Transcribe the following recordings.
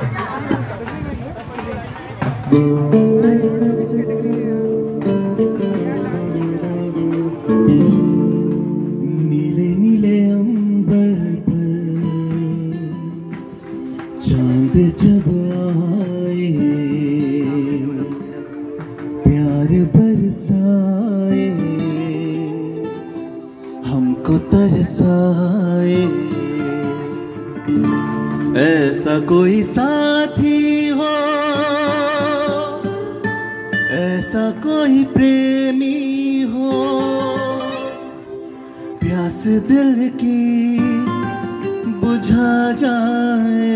नीले नीले अंबर पर चांद जब आए, प्यार बरसाए, हमको तरसाए। ऐसा कोई साथी हो, ऐसा कोई प्रेमी हो, प्यास दिल की बुझा जाए।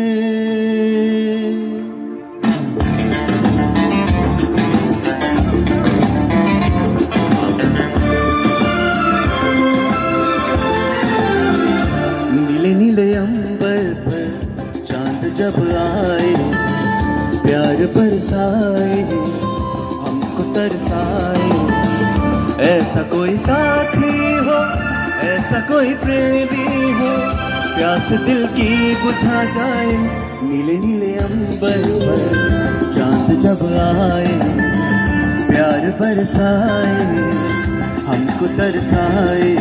नीले नीले अंबर पर चांद जब आए, प्यार बरसाए, हमको तरसाए। ऐसा कोई साथी हो, ऐसा कोई प्रेमी हो, प्यास दिल की बुझा जाए। नीले नीले अंबर पर चांद जब आए, प्यार बरसाए, हमको तरसाए।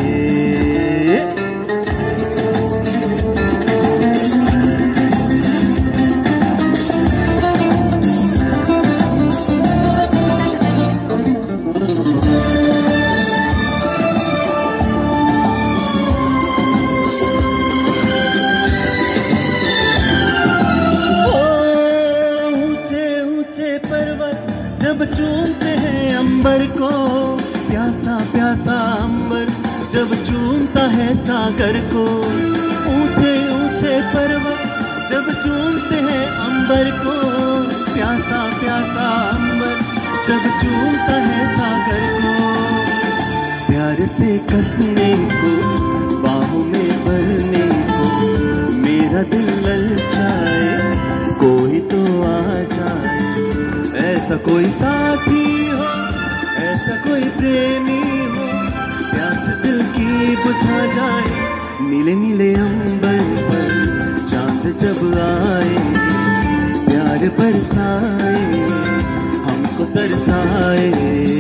जब चूमते हैं अंबर को, प्यासा प्यासा अंबर जब चूमता है सागर को। ऊंचे ऊंचे पर्वत जब चूमते हैं अंबर को, प्यासा प्यासा अंबर जब चूमता है सागर को। प्यार से कसने को, बाहों में भरने को, मेरा दिल ललचाए, कोई तो आ जाए। ऐसा कोई साथी हो, ऐसा कोई प्रेमी हो, प्यास दिल की बुझा जाए। नीले नीले अंबर पर चांद जब आए, प्यार बरसाए, हमको तरसाए।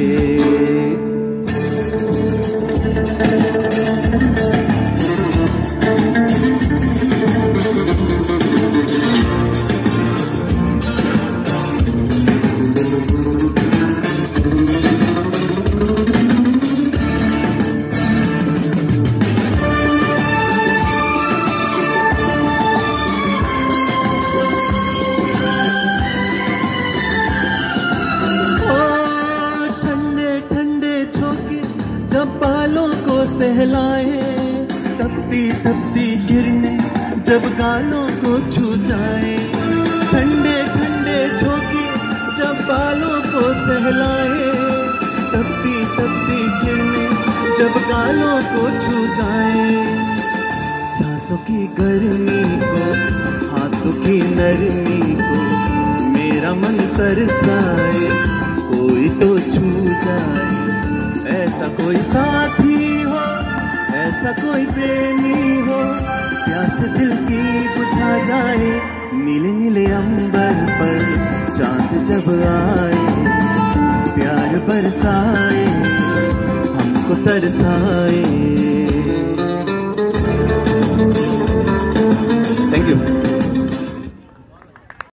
जब बालों को सहलाए, तपती तपती किरणें जब गालों को छू जाए। ठंडे ठंडे झोंके जब बालों को सहलाए, तपती तपती किरणें जब गालों को छू जाए। सांसों की गर्मी को, हाथों की नरमी को, मेरा मन तरसाए, कोई तो छू जाए। ऐसा कोई साथी हो, ऐसा कोई प्रेमी हो, प्यास दिल की बुझा जाए। नीले नीले अंबर पर चांद जब आए,